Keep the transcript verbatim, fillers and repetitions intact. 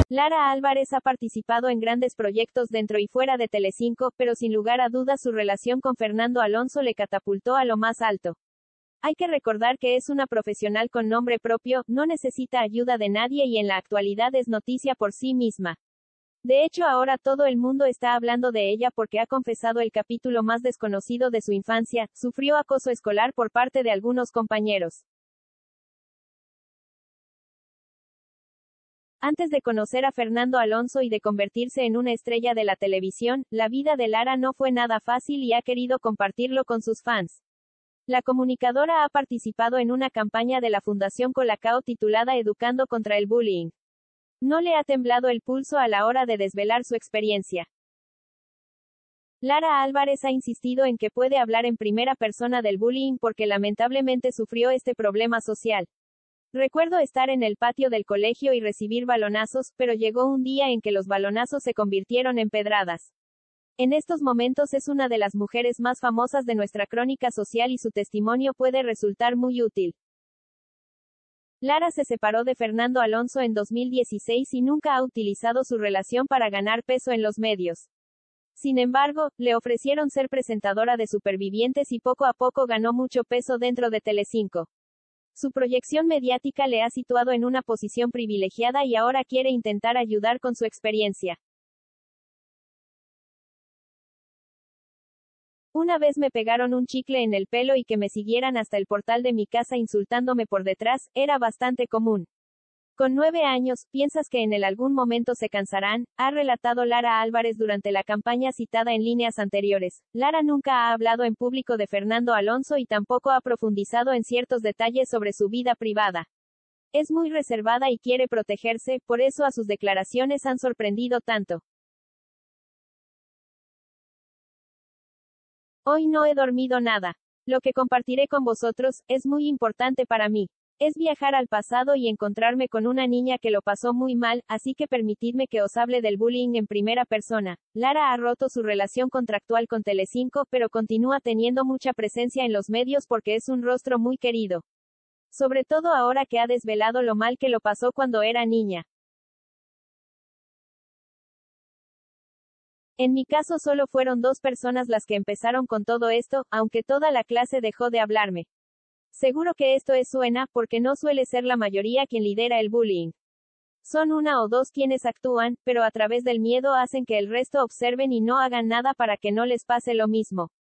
Lara Álvarez ha participado en grandes proyectos dentro y fuera de Telecinco, pero sin lugar a dudas su relación con Fernando Alonso le catapultó a lo más alto. Hay que recordar que es una profesional con nombre propio, no necesita ayuda de nadie y en la actualidad es noticia por sí misma. De hecho ahora todo el mundo está hablando de ella porque ha confesado el capítulo más desconocido de su infancia, sufrió acoso escolar por parte de algunos compañeros. Antes de conocer a Fernando Alonso y de convertirse en una estrella de la televisión, la vida de Lara no fue nada fácil y ha querido compartirlo con sus fans. La comunicadora ha participado en una campaña de la Fundación Colacao titulada Educando contra el Bullying. No le ha temblado el pulso a la hora de desvelar su experiencia. Lara Álvarez ha insistido en que puede hablar en primera persona del bullying porque lamentablemente sufrió este problema social. Recuerdo estar en el patio del colegio y recibir balonazos, pero llegó un día en que los balonazos se convirtieron en pedradas. En estos momentos es una de las mujeres más famosas de nuestra crónica social y su testimonio puede resultar muy útil. Lara se separó de Fernando Alonso en dos mil dieciséis y nunca ha utilizado su relación para ganar peso en los medios. Sin embargo, le ofrecieron ser presentadora de Supervivientes y poco a poco ganó mucho peso dentro de Telecinco. Su proyección mediática le ha situado en una posición privilegiada y ahora quiere intentar ayudar con su experiencia. Una vez me pegaron un chicle en el pelo y que me siguieran hasta el portal de mi casa insultándome por detrás, era bastante común. Con nueve años, ¿piensas que en el algún momento se cansarán?, ha relatado Lara Álvarez durante la campaña citada en líneas anteriores. Lara nunca ha hablado en público de Fernando Alonso y tampoco ha profundizado en ciertos detalles sobre su vida privada. Es muy reservada y quiere protegerse, por eso a sus declaraciones han sorprendido tanto. Hoy no he dormido nada. Lo que compartiré con vosotros, es muy importante para mí. Es viajar al pasado y encontrarme con una niña que lo pasó muy mal, así que permitidme que os hable del bullying en primera persona. Lara ha roto su relación contractual con Telecinco, pero continúa teniendo mucha presencia en los medios porque es un rostro muy querido. Sobre todo ahora que ha desvelado lo mal que lo pasó cuando era niña. En mi caso solo fueron dos personas las que empezaron con todo esto, aunque toda la clase dejó de hablarme. Seguro que esto es suena, porque no suele ser la mayoría quien lidera el bullying. Son una o dos quienes actúan, pero a través del miedo hacen que el resto observen y no hagan nada para que no les pase lo mismo.